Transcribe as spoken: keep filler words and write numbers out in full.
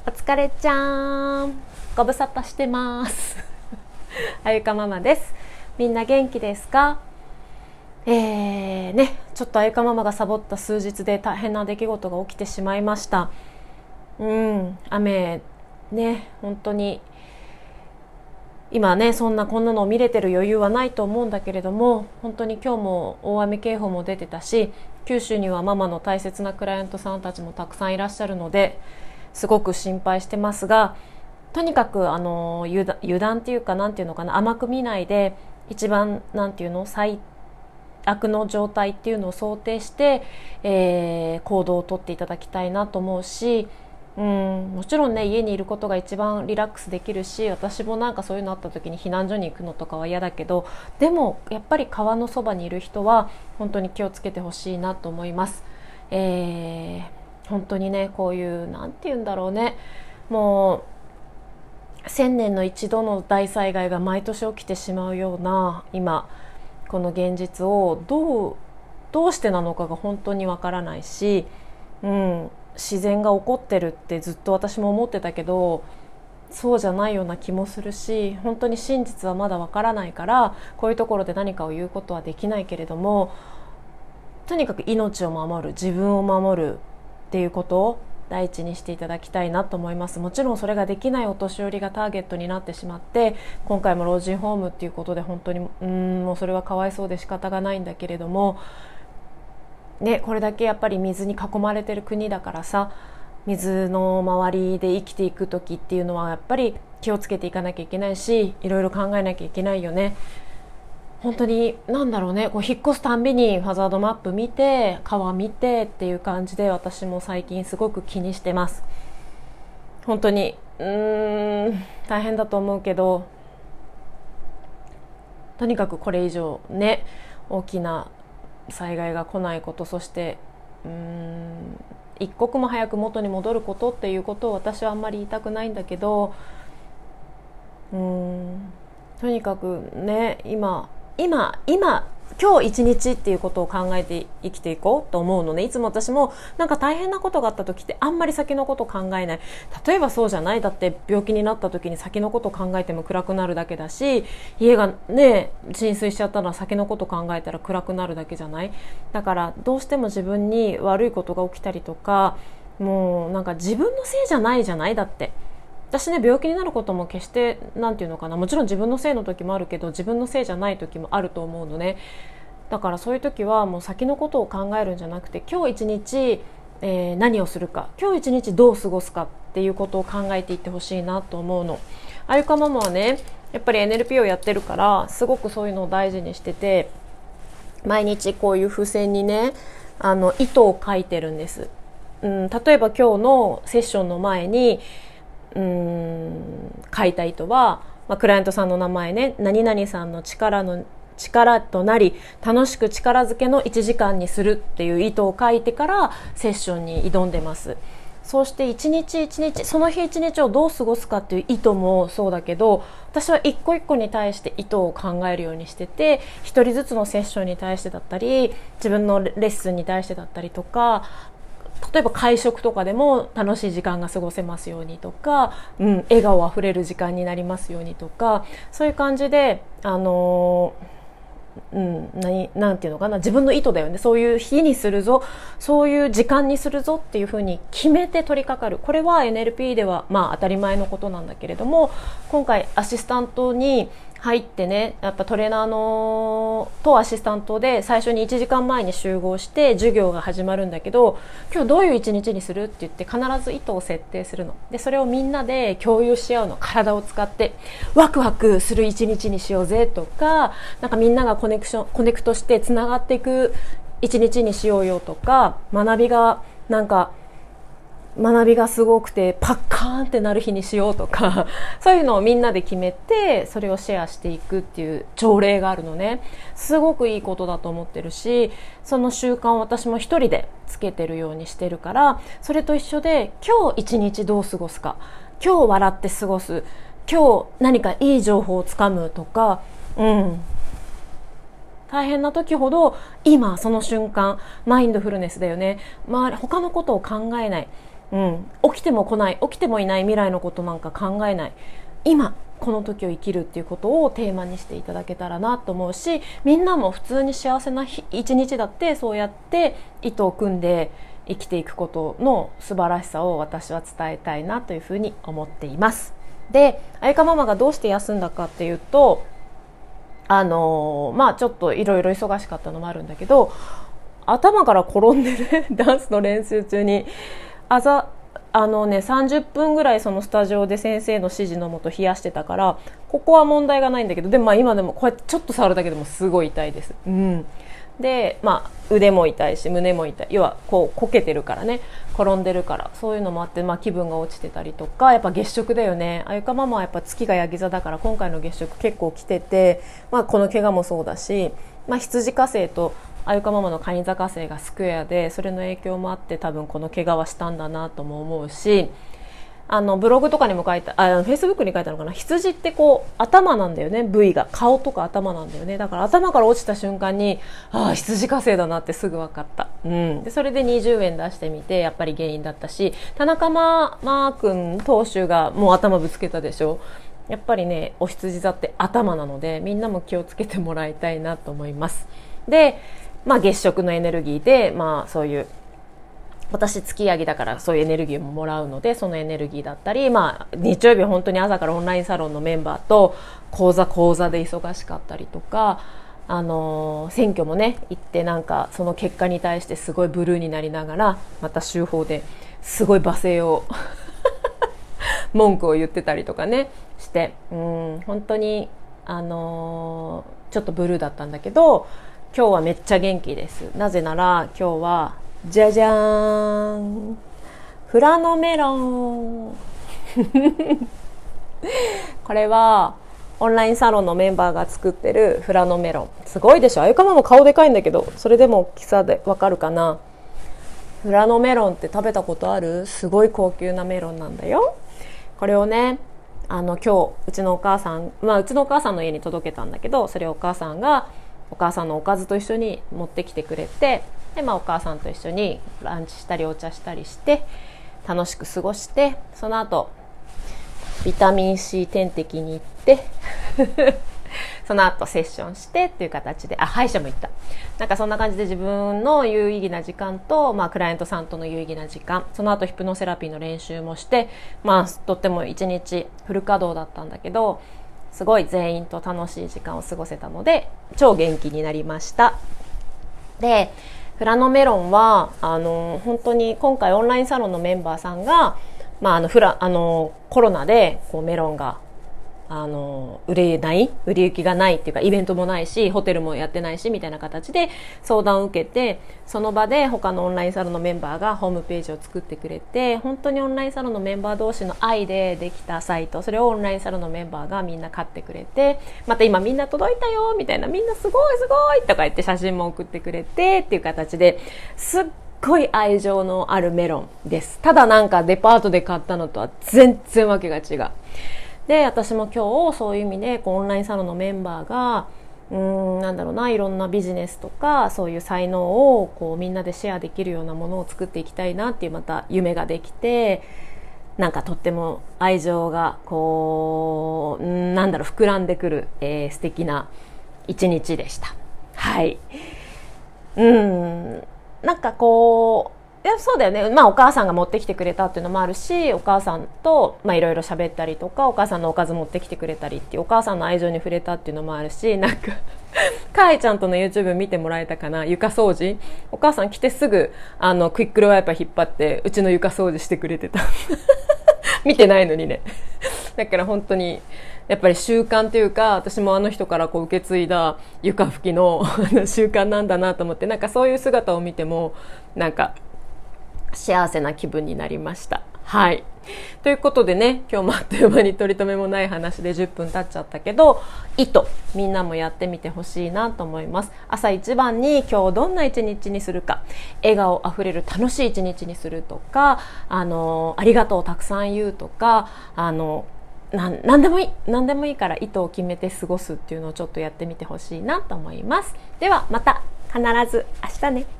お疲れちゃん、ご無沙汰してますあゆかママです。みんな元気ですか？えーね、ちょっとあゆかママがサボった数日で大変な出来事が起きてしまいました。うん雨ね、本当に今ね、そんなこんなのを見れてる余裕はないと思うんだけれども、本当に今日も大雨警報も出てたし、九州にはママの大切なクライアントさんたちもたくさんいらっしゃるので、すごく心配してますが、とにかくあの油断、油断っていうか、なんていうのかな、甘く見ないで、一番なんていうの、最悪の状態っていうのを想定して、えー、行動をとっていただきたいなと思うし、うん、もちろんね、家にいることが一番リラックスできるし、私もなんかそういうのあった時に避難所に行くのとかは嫌だけど、でもやっぱり川のそばにいる人は本当に気をつけてほしいなと思います。えー、本当にね、こういうなんていうんだろうね、もう千年の一度の大災害が毎年起きてしまうような今この現実をどうどうしてなのかが本当にわからないし、うん、自然が起こってるってずっと私も思ってたけど、そうじゃないような気もするし、本当に真実はまだわからないから、こういうところで何かを言うことはできないけれども、とにかく命を守る、自分を守るっていうことを第一にしていただきたいなと思います。もちろんそれができないお年寄りがターゲットになってしまって、今回も老人ホームっていうことで本当にうーんもうそれはかわいそうで仕方がないんだけれども、ね、これだけやっぱり水に囲まれてる国だからさ、水の周りで生きていく時っていうのはやっぱり気をつけていかなきゃいけないし、いろいろ考えなきゃいけないよね。本当になんだろうね、こう引っ越すたんびにハザードマップ見て、川見てっていう感じで、私も最近すごく気にしてます。本当にうーん大変だと思うけど、とにかくこれ以上ね、大きな災害が来ないこと、そしてうーん一刻も早く元に戻ることっていうことを私はあんまり言いたくないんだけど、うーんとにかくね、今今今今日一日っていうことを考えて生きていこうと思うのね。いつも私もなんか大変なことがあった時ってあんまり先のこと考えない。例えばそうじゃない、だって病気になった時に先のこと考えても暗くなるだけだし、家がね浸水しちゃったら先のこと考えたら暗くなるだけじゃない。だからどうしても自分に悪いことが起きたりとか、もうなんか自分のせいじゃないじゃない。だって私ね、病気になることも決してなんていうのかな、もちろん自分のせいの時もあるけど、自分のせいじゃない時もあると思うのね。だからそういう時はもう先のことを考えるんじゃなくて、今日一日、えー、何をするか、今日一日どう過ごすかっていうことを考えていってほしいなと思うの。あゆかママはね、やっぱり エヌエルピー をやってるからすごくそういうのを大事にしてて、毎日こういう付箋にね、あの糸を書いてるんです。うん、例えば今日のセッションの前にうーん書いた糸は、まあ、クライアントさんの名前ね、何々さんの力の力となり楽しく力づけのいちじかんにするっていう意図を書いてからセッションに挑んでます。そうして一日一日、その日一日をどう過ごすかっていう意図もそうだけど、私は一個一個に対して意図を考えるようにしてて、一人ずつのセッションに対してだったり、自分のレッスンに対してだったりとか、例えば会食とかでも楽しい時間が過ごせますようにとか、うん、笑顔あふれる時間になりますようにとか、そういう感じで、あのーうん、何なんていうのかな、自分の意図だよね。そういう日にするぞ、そういう時間にするぞっていうふうに決めて取り掛かる。これは エヌエルピー ではまあ当たり前のことなんだけれども、今回アシスタントに入ってね、やっぱトレーナーのとアシスタントで最初にいちじかんまえに集合して授業が始まるんだけど、今日どういう一日にするって言って必ず意図を設定するので、それをみんなで共有し合うの。体を使ってワクワクする一日にしようぜとか、なんかみんながコネクションコネクトしてつながっていく一日にしようよとか、学びがなんか学びがすごくてパッカーンってなる日にしようとか、そういうのをみんなで決めてそれをシェアしていくっていう条例があるのね。すごくいいことだと思ってるし、その習慣を私も一人でつけてるようにしてるから、それと一緒で今日一日どう過ごすか、今日笑って過ごす、今日何かいい情報をつかむとか、うん大変な時ほど今その瞬間マインドフルネスだよね。まあ、他のことを考えない、うん、 起きても来ない、起きてもいない未来のことなんか考えない、今この時を生きるっていうことをテーマにしていただけたらなと思うし、みんなも普通に幸せな一日だってそうやって糸を組んで生きていくことの素晴らしさを私は伝えたいなというふうに思っています。で、あゆかママがどうして休んだかっていうと、あのー、まあちょっといろいろ忙しかったのもあるんだけど、頭から転んでねダンスの練習中に朝あのねさんじゅっぷんぐらいそのスタジオで先生の指示のもと冷やしてたから、ここは問題がないんだけど、でもまあ今でもこうやってちょっと触るだけでもすごい痛いです。うん、で、まあ、腕も痛いし胸も痛い、要はこうこけてるからね、転んでるから、そういうのもあって、まあ、気分が落ちてたりとか、やっぱ月食だよね。あゆかママはやっぱ月がヤギ座だから、今回の月食結構来てて、まあ、この怪我もそうだし、まあ、羊火星とあゆかママの蟹座火星がスクエアで、それの影響もあって多分この怪我はしたんだなとも思うし、あのブログとかにも書いた、あ、フェイスブックに書いたのかな、羊ってこう頭なんだよね、部位が顔とか頭なんだよね。だから頭から落ちた瞬間に、ああ羊火星だなってすぐ分かった。うん、でそれでにじゅうえん出してみて、やっぱり原因だったし、田中マー君投手がもう頭ぶつけたでしょ。やっぱりね、お羊座って頭なので、みんなも気をつけてもらいたいなと思います。で、まあ、月食のエネルギーで、まあ、そういう私月ヤギだからそういうエネルギーももらうので、そのエネルギーだったり、まあ、日曜日本当に朝からオンラインサロンのメンバーと講座講座で忙しかったりとか、あのー、選挙もね行って、なんかその結果に対してすごいブルーになりながら、また週報ですごい罵声を文句を言ってたりとかねして、うん、本当に、あのー、ちょっとブルーだったんだけど、今日はめっちゃ元気です。なぜなら今日はじゃじゃーん、フラノメロンこれはオンラインサロンのメンバーが作ってるフラノメロン。すごいでしょ。あゆかまも顔でかいんだけど、それでも大きさでわかるかな。フラノメロンって食べたことある？すごい高級なメロンなんだよ。これをね、あの今日うちのお母さん、まあうちのお母さんの家に届けたんだけど、それをお母さんがお母さんのおかずと一緒に持ってきてくれて、で、まあ、お母さんと一緒にランチしたりお茶したりして楽しく過ごして、その後ビタミン C 点滴に行ってその後セッションしてっていう形で、あ、歯医者も行った。なんかそんな感じで自分の有意義な時間と、まあ、クライアントさんとの有意義な時間、その後ヒプノセラピーの練習もして、まあ、とっても一日フル稼働だったんだけど、すごい全員と楽しい時間を過ごせたので超元気になりました。で、フラノメロンはあの本当に今回オンラインサロンのメンバーさんが、まあ、あのフラあのコロナでこうメロンがあの売れない売り行きがないっていうか、イベントもないしホテルもやってないしみたいな形で相談を受けて、その場で他のオンラインサロンのメンバーがホームページを作ってくれて、本当にオンラインサロンのメンバー同士の愛でできたサイト、それをオンラインサロンのメンバーがみんな買ってくれて、また今みんな届いたよみたいな、みんなすごいすごいとか言って写真も送ってくれてっていう形で、すっごい愛情のあるメロンです。ただなんかデパートで買ったのとは全然わけが違う。で、私も今日そういう意味でこうオンラインサロンのメンバーがうーんなんだろうな、いろんなビジネスとかそういう才能をこうみんなでシェアできるようなものを作っていきたいなっていう、また夢ができて、なんかとっても愛情がこうなんだろう膨らんでくる、えー、素敵な一日でした。はい。うーんなんかこういやそうだよね、まあ、お母さんが持ってきてくれたっていうのもあるし、お母さんといろいろ喋ったりとか、お母さんのおかず持ってきてくれたりっていうお母さんの愛情に触れたっていうのもあるし、なんかかいちゃんとの YouTube 見てもらえたかな、床掃除、お母さん来てすぐあのクイックルワイパー引っ張ってうちの床掃除してくれてた見てないのにねだから本当にやっぱり習慣というか、私もあの人からこう受け継いだ床拭きの習慣なんだなと思って、なんかそういう姿を見てもなんか幸せな気分になりました。はい。ということでね、今日もあっという間に取り留めもない話でじゅっぷん経っちゃったけど、糸、みんなもやってみてほしいなと思います。朝一番に今日どんな一日にするか、笑顔あふれる楽しい一日にするとか、あの、ありがとうをたくさん言うとか、あの、ななんでもいい。何でもいいから糸を決めて過ごすっていうのをちょっとやってみてほしいなと思います。ではまた必ず明日ね。